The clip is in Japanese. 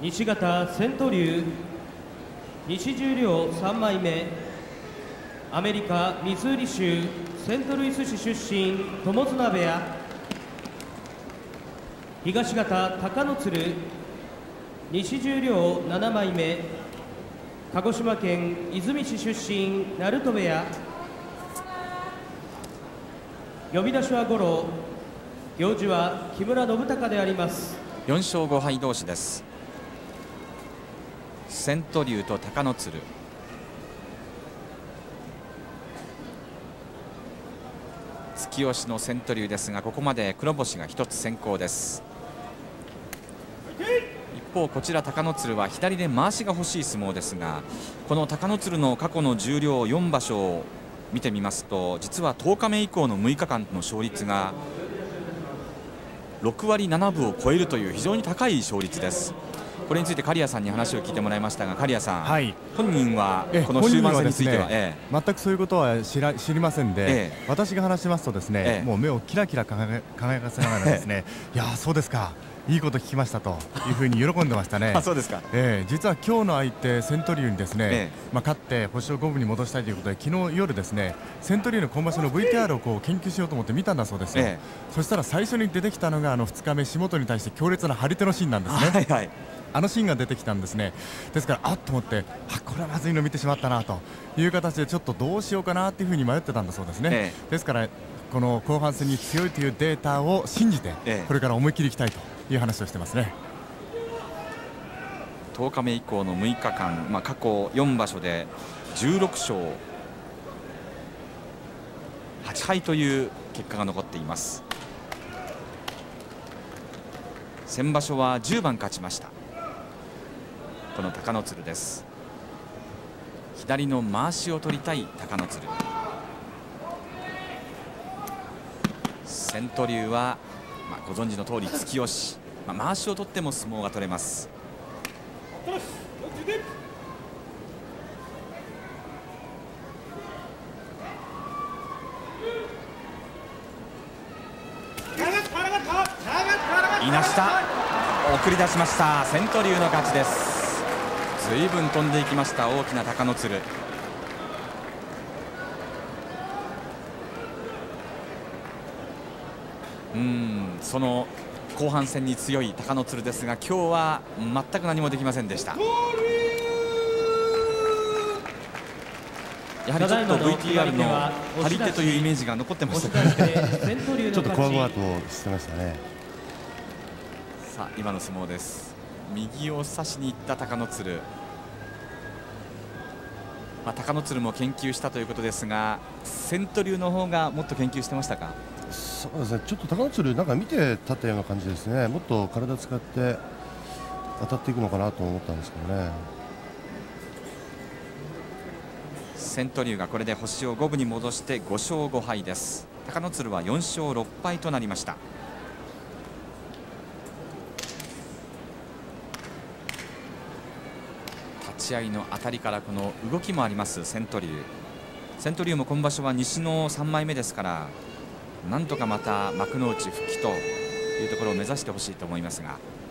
西方セントリュー、西十両3枚目、アメリカミズーリ州セントルイス市出身友綱部屋。東方貴ノ鶴、西十両7枚目、鹿児島県出水市出身鳴門部屋。呼び出しは五郎、行司は木村信孝であります。 4勝5敗同士です。セントリューと貴ノ鶴。突き押しのセントリューですが、ここまで黒星が1つ先行です。一方こちら貴ノ鶴は左で回しが欲しい相撲ですが、この貴ノ鶴の過去の十両4場所を見てみますと、実は10日目以降の6日間の勝率が6割7分を超えるという非常に高い勝率です。これについて刈谷さんに話を聞いてもらいましたが、刈谷さん、はい、本人はこの終盤戦については、 全くそういうことは知りませんで、私が話しますとですね、もう目をキラキラ輝かせながらですねいやそうですか、いいこと聞きましたというふうに喜んでましたね。 あ、そうですか。 実は今日の相手セントリューにですね、勝って星を五分に戻したいということで、昨日夜ですねセントリューの今場所の VTR をこう研究しようと思って見たんだそうですよ。そしたら最初に出てきたのが2日目、下本に対して強烈な張り手のシーンなんですね。はいはい、あのシーンが出てきたんですね。ですからあっと思って、これはまずいの見てしまったなという形で、ちょっとどうしようかなというふうに迷ってたんだそうですね。ですからこの後半戦に強いというデータを信じて、これから思い切りいきたいという話をしてますね。 10日目以降の6日間、過去4場所で16勝8敗という結果が残っています。先場所は10番勝ちました。この貴ノ鶴です。左の回しを取りたい貴ノ鶴。セントリューは、ご存知の通り突き押し、回しを取っても相撲が取れます。いなした、送り出しました。セントリューの勝ちです。ずいぶん飛んでいきました、大きな貴ノ鶴。その後半戦に強い貴ノ鶴ですが、今日は全く何もできませんでした。やはりちょっと VTR の張り手というイメージが残ってましたね。 ちょっとこわごわとしてましたね。 さあ今の相撲です。右を差しにいった貴ノ鶴。貴ノ鶴も研究したということですが、セントリューの方がもっと研究してましたか。 そうですね、ちょっと貴ノ鶴なんか見て立ったような感じですね。もっと体使って当たっていくのかなと思ったんですけどね。 セントリューがこれで星を五分に戻して5勝5敗です。貴ノ鶴は4勝6敗となりました。立ち合いの当たりからこの動きもありますセントリュー。セントリューも今場所は西の3枚目ですから、なんとかまた幕内復帰というところを目指してほしいと思いますが。